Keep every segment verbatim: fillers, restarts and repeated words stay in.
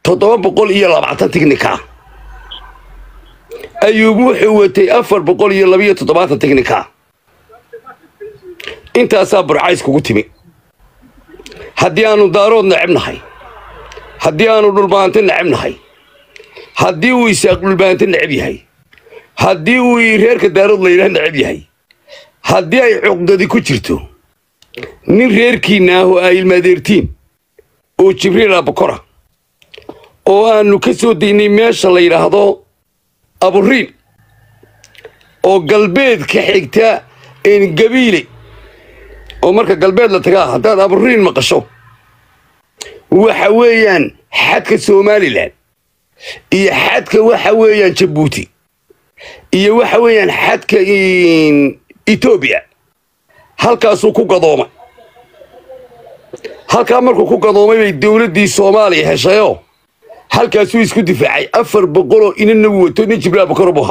toddoba boqol iyo labaatan tiknika ayuub wuxuu watay afar boqol iyo laba iyo toddobaatan tiknika intaasaa burcays kugu timi haddii aanu daarood necebnahay haddii aanu dhulbaanti necebnahay haddii uu isaaq dhulbaanti neceb yahay haddii uu reerka daarood la yidhaah neceb yahay haddii ay cuqdadi ku jirto nin reerkiinna ah oo ay ilmaadeertiin oo jibriil abukora oo aanu ka soo daynay meesha la yidhaahdo aburiin oo galbeed ka xigta een gabiile oo marka galbeed la tagaa haddaad aburiin maqasho waxa weeyaan xadka somalilan iyo xadka waxa weeyaan jabuuti iyo waxa weeyaan xadka etoobiya halkaasuu ku gadoomay halkaa markuu ku gadoomay bay dowladdii soomaaliya heshayoo halkaasuu isku difaacay afar boqoloo inana wato nin jibriil abukar buha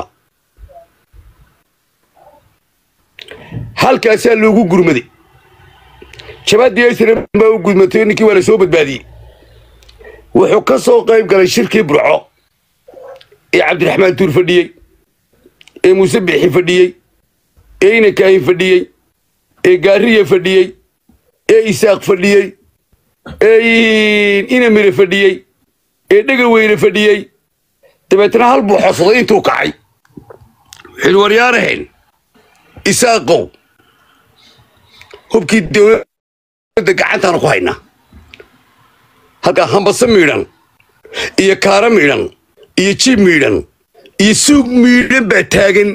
halkaasaa loogu gurmaday jabaaddii aysanan baa u gudmatay ninkii waa la soo badbaadiyey wuxuu ka soo qayb galay shirkii burco ee cabdiraxmaan tuur fadhiyey ee muuse bixi fadhiyey ee inakaahin fadhiyey ee gaariya fadhiyey ee isaaq fadhiyey ee inamire fadhiyey ee dhegaweyne fadhiyey dabeetna hal buu xodsaday intuu kacay wuxuu waryaarahayn isaaqow hubkii dowladda gacantaanu ku haynaa halkaa hambase miidhan iyo kaara miidhan iyo jiib miidhan iyo suug miidhan baa taagan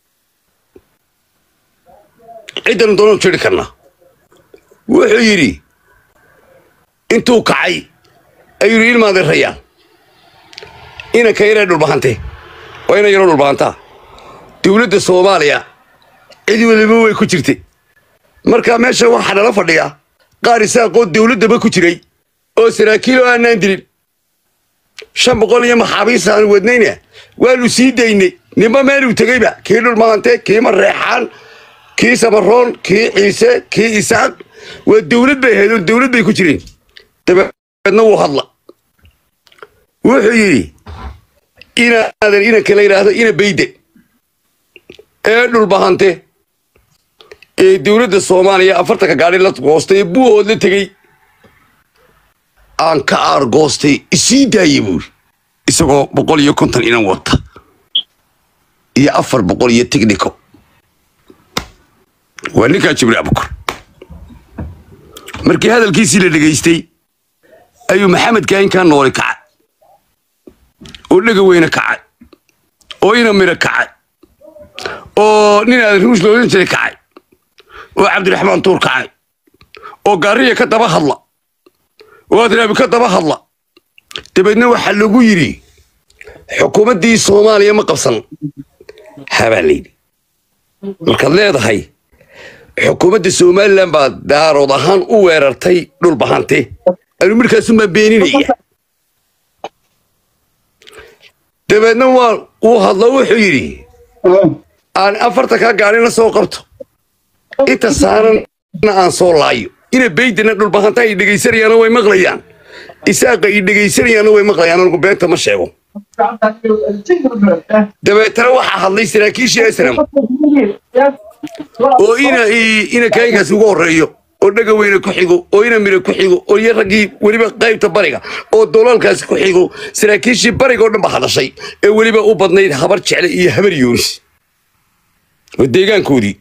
ciddanu doonanu jiri karnaa wuxuu yidhi intuu kacay ayuu yidhi ilmaadee rayaan inanka yaree dhulbahante waa inan yaroo dhulbahantaa dowladda soomaaliya cid waliba way ku jirtay markaa meesha waxaa nala fadhiya qaar isaaqoo dowladdaba ku jiray oo saraakiiloo aanaan dilin shan boqol iyo maxaabiis aanu wadnayna waanu sii daynay ninba meeluu tegeyba kii dhulbahante kii mareexaan kii samaroon kii ciise kii isaaq waa dowlad bay ahayd oo dowlad bay ku jireen dabeedna wuu hadla wuxuu yidhi inaadan inanka la yidhaahdo ina bayde ee dhulbahante ee dowladda soomaaliya afartanka gaadhi la goostay ee buuhood la tegey aan ka aargoostay isii daayey buuri isagoo boqol iyo konton inan wata iyo afar boqol iyo tigniko waa ninkaa jibriil abukar markii hadalkiisii la dhegaystay ayuu maxamed kaahinkaa noole kacay oo dhegaweyne kacay oo ina mire kacay oo nin aadan ruush loolan jiray kacay oo cabdiraxmaan tuur kacay oo gaariya ka daba hadla oo adraabi ka daba hadla dabeedna waxaa lagu yidhi xukuumaddii soomaaliya ma qabsan habaa layidhi markaad leedahay xukuumadda somalilan baa daarood ahaan u weerartay dhulbahante anu markaasumaa beeninaya dabeedna waa uu hadlo wuxuu yidhi aan afartankaa gaadhina soo qabto inta saaranna aan soo laayo ina baydina dhulbahanta ay dhegaysanayaana way maqlayaan isaaqa ay dhegaysanayaana way maqlayaan anigu beenta ma sheego dabeetana waxaa hadlay saraakiishii asram oo ina ina kaahinkaasi ugu horreeyo oo dhegaweyne ku xigo oo ina mire ku xigo oo iyo raggii weliba qaybta bariga oo doolaalkaasi ku xigo saraakiishii bariga oo dhan ba hadashay ee weliba u badnayd habar jecle iyo habar yuunis oo deegaankoodii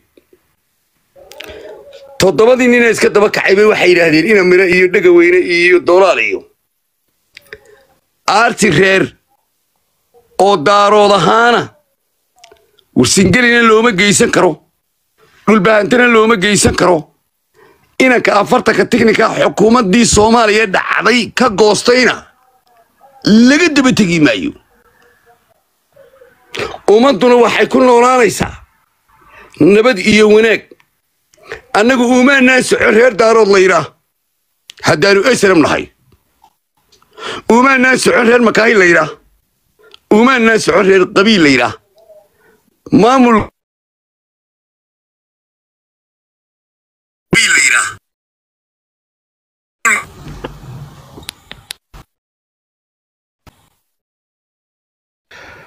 toddobadii nina iska daba kacay bay waxay yidhaahdeen ina mire iyo dhegaweyne iyo doolaal iyo aarti reer oo daarood ahaana warsingelina looma geysan karo dhulbahantana looma geysan karo inanka afartanka tiknika xukuumaddii soomaaliya dhacday ka goostayna laga daba tegi maayo ummadduna waxay ku noolaanaysaa nabad iyo wanaag annagu uumaanaan socon reer daarood layidhaah haddaanu esram nahay uumaanaan socon reer makaahi layidhaah uumaanaan socon reer qabiil layidhaah maamul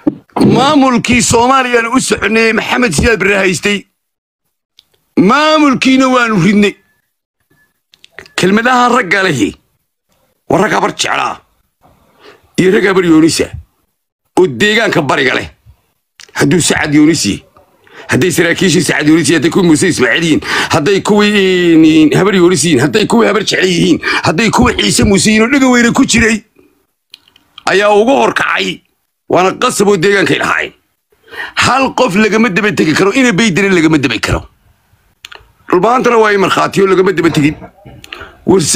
maamulkii Soomaaliya u soconay Maxamed Siyaad Barre haystay maamulkiina waanu ridnay kelmadaha ragga lehi warraga bar jeclaa iyo ragga bar yoonisa oo deegaanka bariga leh hadduu Sacad Yoonisi hadday saraakiisha Sacad Yoonisi hadday ku Muuse Ismaaciiliin hadday kuwii habar Yoonisiin hadday kuwii habar jecel yihiin hadday kuwii Ciise Muusiin oo dhaga weyna ku jiray ayaa ugu horkacay وانا قصبوا ديغان كي لهاين هل قف لغا دبا تغي كرو ان بيدنا لغا دبا كرو ربانتنا واي مرخاتيو لغا دبا تغي ورس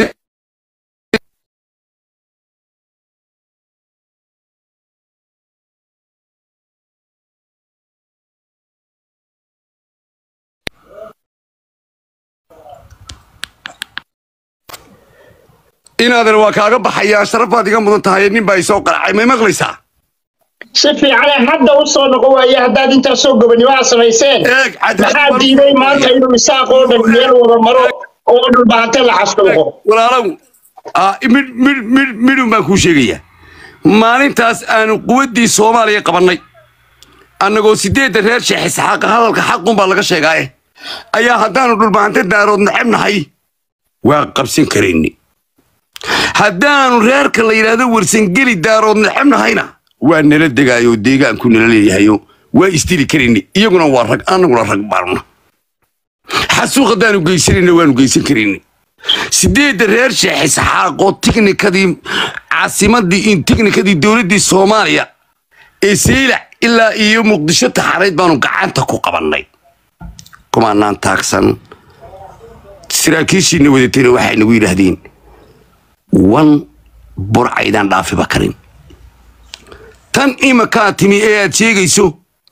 إن هذا الواقع بحياة شرفات كم مدن تهاي نين باي سوق العي ما مغلسة سفي على حد وصل قوة يا هداد أنت سوق بني واصل يسين لحد ديني ما تيجي مساق ولا الليل ولا مرو ولا البعث عسكره ولا لو آه من من من من ما كوشية ما ننتاس أن قودي Soomaaliya قبلني أنا قو سيدة الرئيس حس حق هذا الحق مبالغ شيء جاي أيها هدان البعث دارود نحبنا هاي وقبسين كريني هدان الرئيس اللي يراد ورسنجلي دارود نحبنا هينا وأنا ردقايو ديقا كنا لليهايو واستيري كريني يقولون وارق أنا قول رق بارنا حسو غدانو قيسرين وانو قيسين كريني سيديد الرئيس حس حاقو تكنيكا دي عاصمة دي إن تكنيكا دي دولة دي Soomaaliya إسيلع إلا إيو مقدشو تحريد بانو قعانتكو قبلناي كمانان تاكسن سراكيشي نودتين وحي نوير هدين وان برعيدان دافي بكرين tan imaka timi ee sheegayso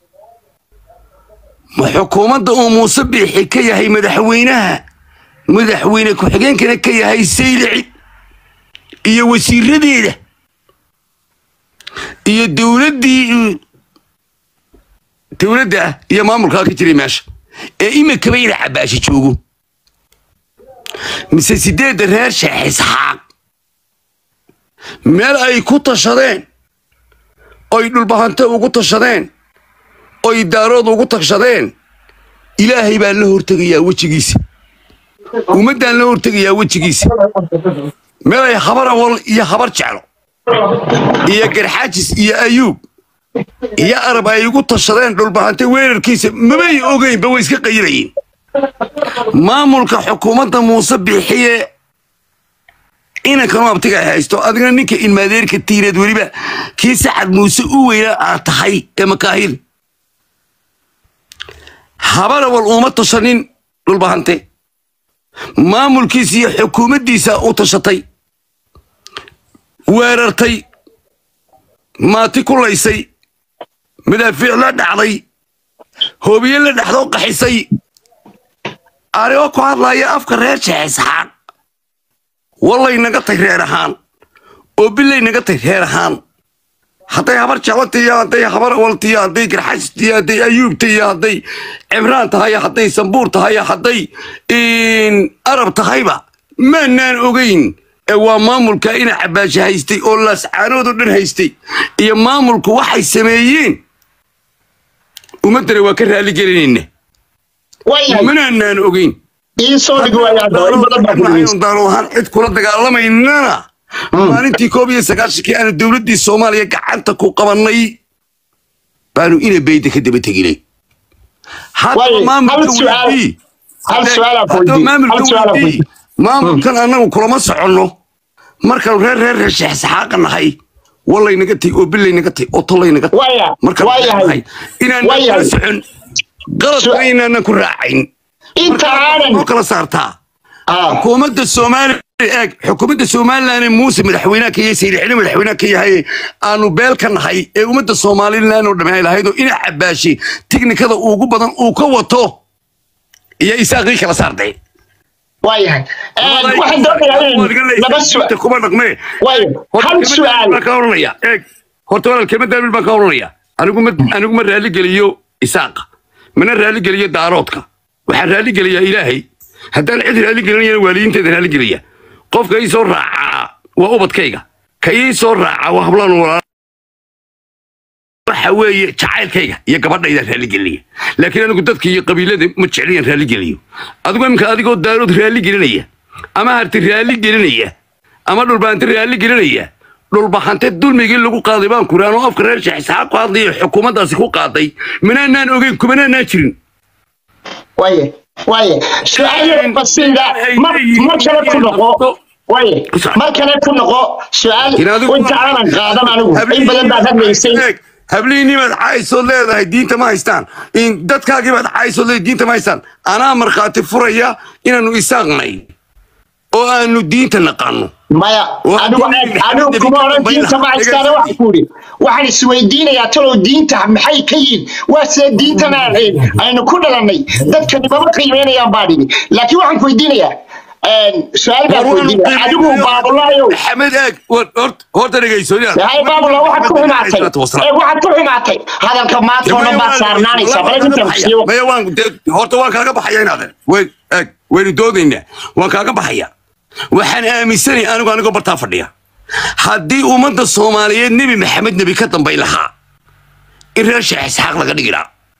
ma xukuumadda oo Muuse Biixi ka yahay madaxweynaha madaxweyne ku xigeenkana ka yahay Saylici iyo wasiiradeeda iyo dawladii dawladda iyo maamulka ka jiray meesha ee imaka bay Cabaashi joogo mise sideed reer Sheekh Isxaaq meel ay ku tashadeen oy dhulbahanta ugu tashadeen oy daarood ugu tashadeen ilaahay baa la hortagayaa wajigiisa ummadaan la hortagayaa wajigiisa meel ay khabar wal iyo khabar jeclo iyo garxaajis iyo ayuub iyo arab ay ugu tashadeen dhulbahanta weerarkiisa mabay ogeyn ba way iska qayrayeen maamulka xukuumadda Muuse Biixi إنا كانوا أبتكى هايستو أدري إنك إن مدير كتير دوريبا كيس حد موسى ويا أرتحي كمكاهيل حبارة والأمة تشرين للبهانتي ما ملكيسي حكومة ديسا أوتشتي ويرتي ما تقول ليسي مدافع لا دعضي هو بيلا دحضوق حسي أريوكو هذا يا أفكار ريش إسحاق والله نقطع هيرهان وبالله نقطع هيرهان حتى خبر شغلتي يا دي خبر ولتي يا دي قرحشتي يا دي أيوبتي يا دي عمران تهاي حتى سنبور تهاي حتى إن أرب تهايبا ما نان أوجين هو مامل كائن عباس هايستي ولا سعانود ودن هايستي يا مامل كواحد سمايين ومدري وكره اللي جرينه من نان أوجين إيه صار جوا يا دارو دارو هان عد كل دجال ما يننا ما ننتي كوبي سكاش كأن الدولة دي Soomaaliya قعدت كو قبلني بانو إلى بيتك دبي تجيلي حتى ما متولدي هل سؤال أفضل ما متولدي ما ممكن أنا وكل ما سعنه مركل رر رر الشيخ إسحاق النهاي والله نقتي وبالله نقتي وطلع نقتي مركل هاي إن أنا سعن غلط وين أنا كل راعين أنت عارف وكلا صارتها حكومة الصومال حكومة الصومال لأن موسى مدحوينا كي يصير علم مدحوينا كي هاي أنو بالكن هاي حكومة الصومالي لأنه دمعي لهيدو إنا عباشي تكني كذا وجو بدن وكوتو يا إساقي كلا صارتي وايه واحد لا بس تكمل رقمي وايه هل سؤال بكورنيا هرتوال الكلمة ده بالبكورنيا أنا قوم أنا قوم الرجال جليو إساق من الرجال جليو داراتك وحرالي جليا إلهي هذا العذر رالي جليا والين تدري رالي جليا قف كي يسرع وأوبط كيجا كي يسرع وهبلان ولا weeye jacaylkayga iyo gabadhayda raali geliya laakiin anigu dadka iyo qabiilada ma jeceliyan raali geliyo adigu imka adigoo daarood raali gelinaya ama harti raali gelinaya ama dhulbaanta raali gelinaya dhulbaxante dulmigii lagu qaaday baan kuraano afka reer Shaxsaaq ku hadlay xukuumaddaasi ku qaaday minaan ogeyn kumanaan jirin waye waye su'aal basiida ma ma kala ku noqo waye ma kala ku noqo su'aal wanta aan qaadan anigu in badan baa hadlaysay habliini ma caayso leedahay diinta ma haystaan in dadkaagii ma caayso leedahay diinta ma haystaan ana marxaati furaya inaanu isaaqnay oo aanu diinta naqaano maya anigu anigu kuma oran diinta ma haystaan wax kuuri waxaan isweydiinayaa talo diinta maxay ka yiin waa sida diinta ma ahayn aynu ku dhalanay dadka nibaba qiimeynayaan baadini laakiin waxaan ku weydiinayaa سؤال بقول أدوه باب الله يو حمد أك ورت ورت رجيسون يا هاي باب الله واحد كل معتي واحد كل معتي هذا الكمات ولا ما صارناني سبعين تمشيو ما يوان ورت وان كذا بحيان هذا وين أك وين دودينا وان كذا بحيان وحن آمسني أنا وأنا قبل تفرديا هدي أمة الصومالية نبي محمد نبي كتم بيلها الرشح إسحاق لقد يقرأ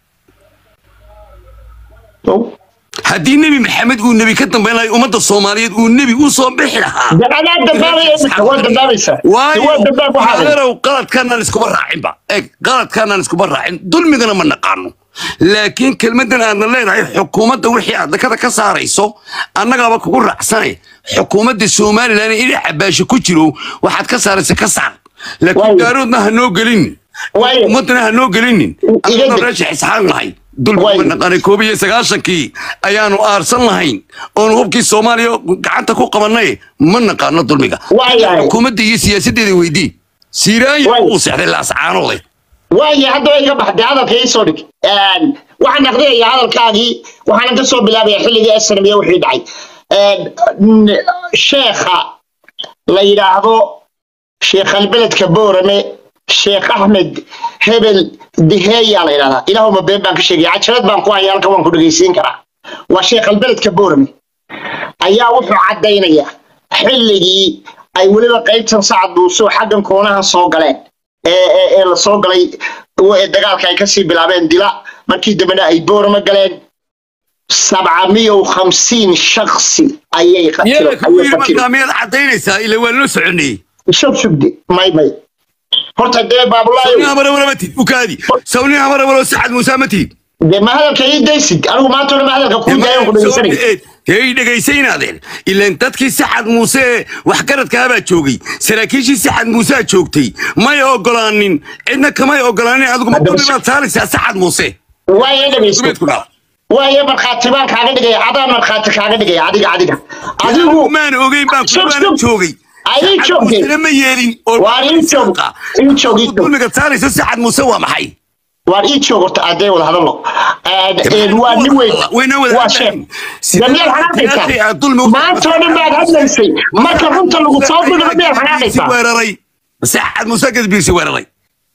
هدي النبي محمد والنبي كتب بين أمة الصومالية والنبي وصوم بحرها. أنا الدبابة هو الدبابة هو الدبابة هذا لو قالت كان نسكبر راعين بقى. إيه قالت كان نسكبر راعين دول مدنا من نقارنه. لكن كلمتنا أن الله يرعي حكومة وحي هذا كذا كسر يسو أنا قابل كقول رأسني حكومة الصومال لأن إلى حباش كتيرو واحد كسر سكسر. لكن دارودنا هنوجلين. حكومتنا هنوجلين. أنا راجع إسحاق معي. دول من نقارن كوبية سجاشكي أيانو أرسل لهين أنوبكي الصومالي قعدت كوك قمناي من نقارن دول ميجا حكومة دي سياسة دي ويدي سيراي وصحة الأسعار له واي هذا يجمع هذا كي صدق وحنا نقدر هذا الكاغي وحنا نقصو بلا بيحل جاء السنة وحيد عي الشيخ لا يراهو شيخ البلد كبورمي الشيخ أحمد هبل دهية على إله إله ما بين بانك شيء عشرة بانك ويا لك وانك رجيسين كرا والشيخ البلد كبورمي أيها وفع عدينية حلقي أي ولد قيد صعد بوسو حقا كونها صوغلين الصوغلي الدجال كي كسي بلعبين دلا ما كيد بنا أي بورما قلين سبعمية وخمسين شخصي أي قتل يا كبير مقامير عدينيسا إلى وين سعني شوف شوف دي ماي ماي horta dee baabulaayo sawni amara wala matid ukaadi sawni amara wala saad musa matid de ma hadalka ii daysid anigu maanta ma hadalka ku daayo ku dhageysanay kay dhageysanadeen ilaa dadkii saad muuse wax garadka baa joogay saraakiishii saad muuse joogtay may ogolaanin cidna kama ogolaanin adigu ma baad saaraysaa saad muuse waaye dhageysid waaye marxaatibaan kaaga dhigay cadaan marxaati kaaga dhigay adiga adiga adigu maan ogeyn baan ku joogay أي شوكي لما يلين وارين شوك إن شوكي كل ما قتالي ساعد مسوى محي وارين شوك أدي ولا هذا الله وين وين وين وين جميل حناقيسة ما توني ما هذا الشيء ما كنت لو تصاب جميل حناقيسة ويرري ساعد مسجد بيسي ويرري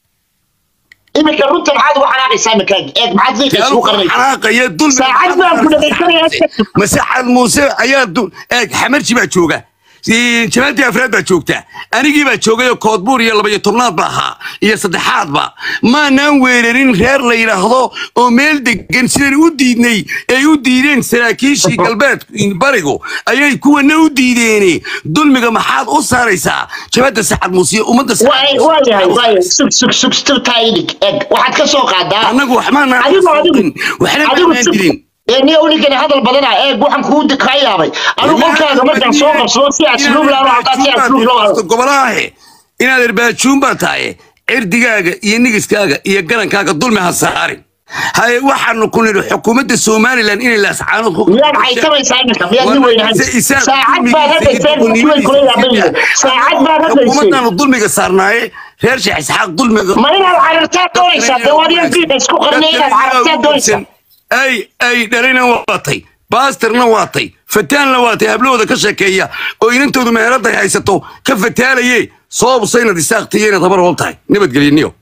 إما كنت هذا وحناقيسة مكان إيه بعد ذيك سوق الرئيس حناقة يدل ساعد ما كنا بنتكلم مساعد موسى أياد إيه حمرتي بتشوقه جماعتي أفراد بتشوكته أنا جي بتشوكه كودبور يلا بيجي طرنات بها هي صدحات با ما نويرين غير لي لحظة وميل دقن سير وديني يودينين سراكيشي قلبات ينبرقوا أيه يكون نوديني دول مجا محاد أسرائيسا جماعة الساحة الموسيقى ومن الساحة واي واي واي سك سك سك سك تايدك واحد كسوق هذا أنا جو حمانا وإحنا عندين يعني أقول لك هذا البلد إيه بوحن كود كايابي أنا أقول كذا مثلا صوب صوب في أسلوب لا راح تعطي أسلوب لا قبلاه إن هذا الباتشون بتاعي إردقاق ينقصقاق يجرن كاق الظلم هالسهاري هاي واحد نكون الحكومة الصومالي لأن إن الأسعار لا حيتم يساعدك يا ابني وين ساعات بعد يساعد كل كل يعمل ساعات بعد حكومتنا الظلم قصرنا هيرجع إسحاق ظلم ما هنا العرفتات دولسة دواريا في اسكو قرنية العرفتات دولسة أي أي درينا واطي باسترنا واطي فتان لواتي هبلو ذا كشكية وإن أنتوا ذو مهرات هيستو كفتان ليه صوب صينا دي ساقتين طبعا والتاي نبت قلينيو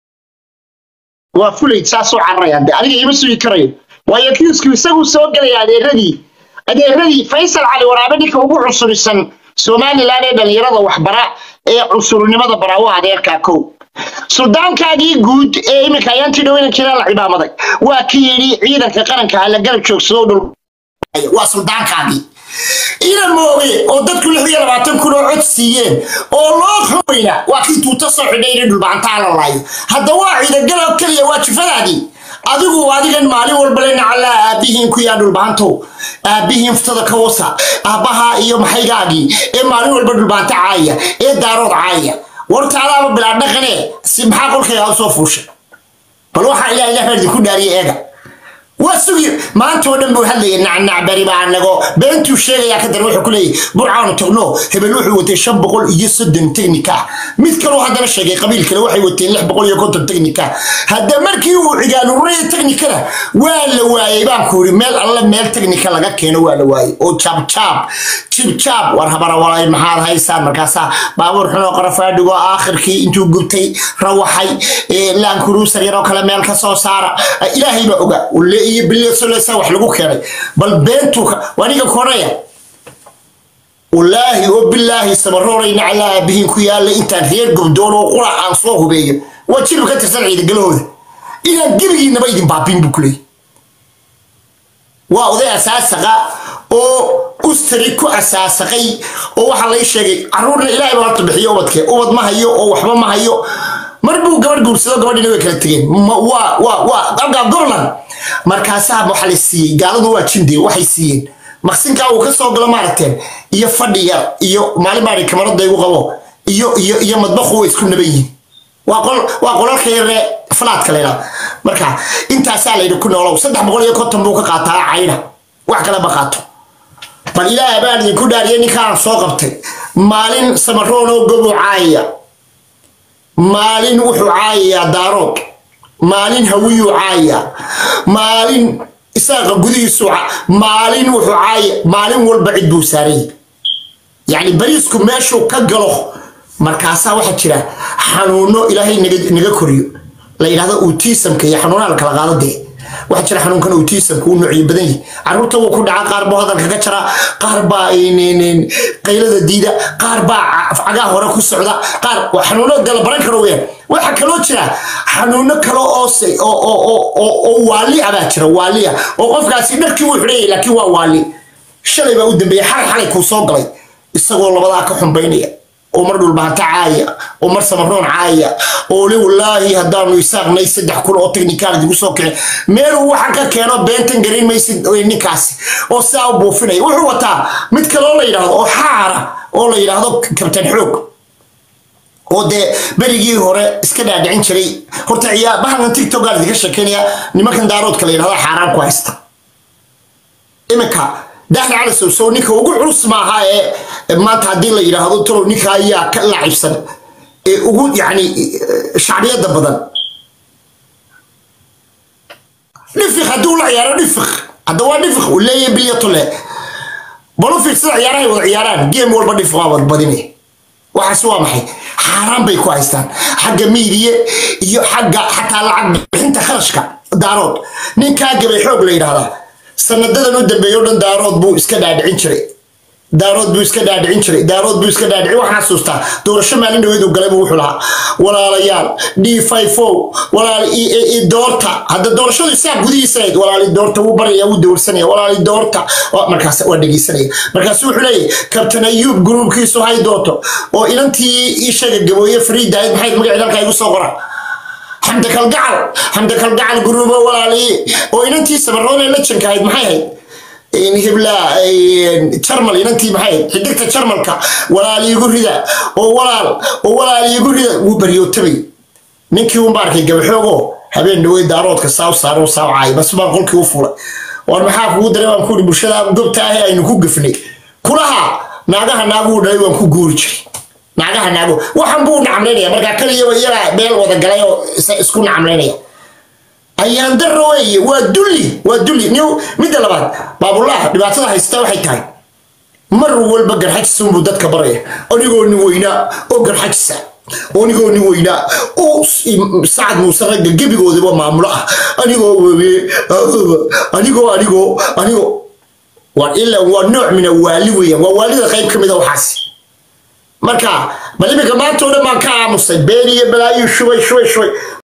وفولي تساسو عريا أنا يمسو يكري ويكيسكو يسوي سوق لي هذه ردي هذه ردي فيصل على ورابنك وبو عنصر السن سومالي لا نبل يرضى وحبراء إيه عنصر لماذا براوها هذا كاكو سودان كاجي جود إيه مكان تدوين كنا العبا مضي وكيري عيدا كقرن كهلا قلب شوك صود وسودان كاجي إلى الموضوع ودك كل حاجة لبعتهم كل عد سيين الله خوينا وأكيد توتصل عليه البعض على الله هذا واحد قال كل يواتش فلادي أدوه وادي المالي والبلين على أبيهم كيانو البانتو أبيهم فتذا كوسا أباها يوم حيجاجي المالي والبلين البانت عاية الدارود عاية ورتعلم بلادنا خني سبحان الله خير صوفوش فلوح إلى الله فرد كل داري إيجا وسوي ما أنت ودم بهاللي نع نعبري مع النجو بنتو شيء يا كده روح كله برعان تغنو هبلوح وتشب بقول يصد تكنيكا مثكروا هذا الشيء قبيل كله واحد وتلح بقول يكون تكنيكا هذا مركي وعجال وري تكنيكا ولا واي بانكوري مال الله مال تكنيكا لقى كينو ولا واي أو شاب شاب شاب شاب ورهبرا ولا المحار هاي سام مركاسا بابور حنا قرفة دوا آخر كي انتو قلتي روحي لانكورو سريرا وكلام مال كسو سارة إلهي بقى واللي يبلي سلسة وحلقوك يعني بل بنتك وانيك كوريا والله وبالله استمرورين على بهن كيال انت غير قبدون وقرأ عن صوه بيجي واتشيلو كانت تسرعي قلوه إلا قبقي نبايد بابين بكلي وذي أساسا oo ustari ku asaasaqay oo waxa la sheegay caruurna ilaahay baa horta bixiyo wadkee ubad ma hayo oo waxba ma hayo marbu gabadh guursado gabadhina way kala tageen waa waa waa dalka gobollan markaasaa waxa la siiyay gaaladu waa jindey waxay siiyeen maqsinka uu ka soo galo maarteen iyo fadhiga iyo maalin baa kamarada igu qabo iyo iyo iyo madbaxu way isku nabayiin waa qol waa qolalka yare falaadka leeyahay marka intaas la yidhi ku noolow saddex boqol iyo konton buu ka qaataa cayna wax kala baqaato bal ilaahay baan idinku dhaariyay ninkaan soo qabtay maalin samaroono gobo caaya maalin wuxuu caaya daarood maalin hawiyu caaya maalin isaaqa gudihiisu maalin wuxuu caaya maalin walba cid buu saaray yani bariisku meeshuu ka galo markaasaa waxa jira xanuuno ilaahay naga naga koriyo la yiraahdo autismka iyo xanuunada kala qaadade waxa jira xanuunkan autismka uu nuuciyo badan yahay carruurta uu ku dhaca qaar baa hadalka ka jira qaar baa in qaylada diida qaar baa afcaga hore ku socda qaar waa xanuuno gal baran karo weeyaan waxa kale oo jira xanuuno kale oo oo oo oo waali aba jira waali oo qofkaasi dharkii uu xidhay laakiin waa waali shalay baa u dambeeyay xal xalay ku soo galay isagoo labada ka xumbaynaya ومر البحث عاية ومر سمرون عاية ولي والله هدانو يساقني سدح كل أو تكنيكال دي بسوك ميرو وحكا كانوا بنتن قرين ما يسد نكاسي أو ساو بوفني وهو تا متكل الله يراهو أو حارة الله يراهو كابتن حوك ودي بريجي هوري اسكدا دعين شري هورتا عيا بحنا تيك توك قال ديك الشكينيا نمكن دارود كلا يراهو حرام كويستا إمكا دحنا على سو نيكا ugu culus ma aha ee maanta hadii la yiraahdo tolo ninka ayaa ka laacibsan ee ugu yaani shacbiyada badan nifix haduu la ciyaaro nifix hada waa nifix u leeyahay bilyato le balo fiirsan ciyaaraha wada ciyaaraan game walba nifix waa badinay waxa soo maxay xaraan bay ku haystaan xagga miidiye iyo xagga xataa lacag bixinta kharashka daarood ninka gabay xoog la yiraahdo sanadadan u dambeeyo dhan daarood buu iska dhaadhicin jiray daarood buu iska dhaadhicin jiray daarood buu iska dhaadhicin waxaan xasuustaa doorasho maalin dhaweed uu galay buu wuxuu lahaa walaalayaal D fifty-four walaal i doorta hadda doorashadu isaga gudihiisa ahayd walaal i doorta uu baraya uu doorsanaya walaal i doorta markaas waa dhageysanaya markaas wuxuu leeyahay Captain Ayub groupkiisu hay doorto oo inantii ii sheegay gabooye Frida ay maxay magaceeda halka igu soo qoraa حمدك القعر حمدك القعر قروبه ولا لي وإنتي سمرون اللي تشنكايد محيد إن هبلا تشرمل إنتي محيد حدك تشرملك ولا لي يقول هذا ولا ولا لي يقول هذا وبريو تبي منك يوم بارك قبل حقوق هبين دوي دارات كساو صاروا صاو عاي بس ما نقول كيوفولا والمحاف ودري ما نكون بشلا قبتها إنه كوقفني كلها ناقها ناقو دايما كوجورج ناقها ناقو وحنبون عملينيا مركا كليا ويلا بيل ودا غلايو اسكو عملينيا ايان دروي ودولي ودولي نيو ميد لباد باب الله دباتدا هيستا waxay tahay mar walba garxajsan buu dadka baraya anigoo ni weyna oo garxajsa anigoo ni weyna oo saad muusaraga gabigooda waa maamulo ah anigoo anigoo anigoo anigoo waa ila waa nooc min waali weeyaan waa waalida qayb kamid ah waxaas marka bal imika maanta oo dhan baan ka aamusay beeniye balaayo shubay shubay shubay